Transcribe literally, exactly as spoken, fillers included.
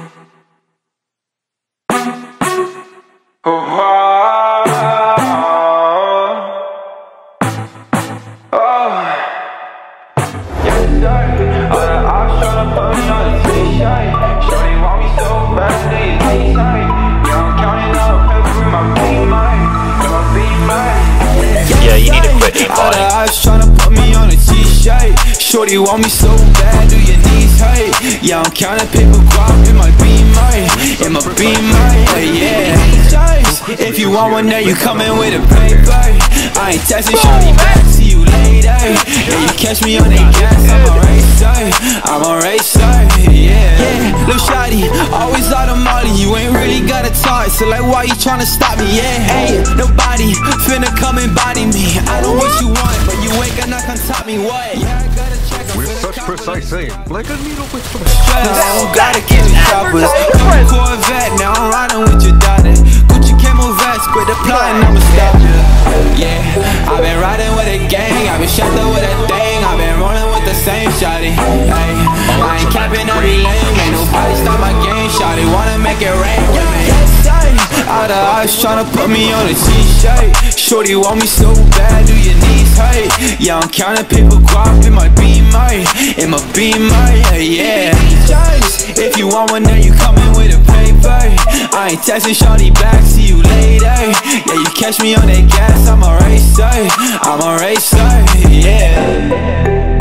Oh, oh, oh. Yessir, all the ops tryna put me on a t-shirt. Shorty want me so bad, they is tight. Yeah, I'm counting up paper in my beamer, in my beamer. Yeah, you need to quit e-buying. All the ops tryna put me on a t-shirt. Shorty want me so bad, do your knees hurt? Yeah, I'm counting paper guap in my beamer, in my beamer, yeah. If you want one, now you coming with a paper. I ain't texting shorty back, see you later. Yeah, you catch me on that gas, I'm a racer, I'm a racer, yeah. Yeah, lil' shawty, always out of molly, you ain't really gotta talk, so like why you tryna stop me, yeah. Hey, nobody finna come and body me. I know what you want, but you ain't gonna come top me, what? Yeah, I gotta check with such precise aim, like a needle with some stress. I don't gotta get me choppers. Corvette, now I'm riding with your daughter. Gucci camo vest, quit the plotting, I'ma stop you. Yeah, I've been riding with a gang, I've been shot up with a thing, I've been rolling with the same shawty. Hey, I ain't capping every lane, ain't nobody stop my game, shawty. Wanna make it rain with me. All the eyes tryna put me on a t-shirt. Shorty want me so bad, do your knees hurt? Yeah, I'm counting paper guap in my beamer, in my beamer, yeah. If you want one, then you coming with a paper. I ain't texting shorty back, see you later. Yeah, you catch me on that gas, I'm a racer, I'm a racer, yeah.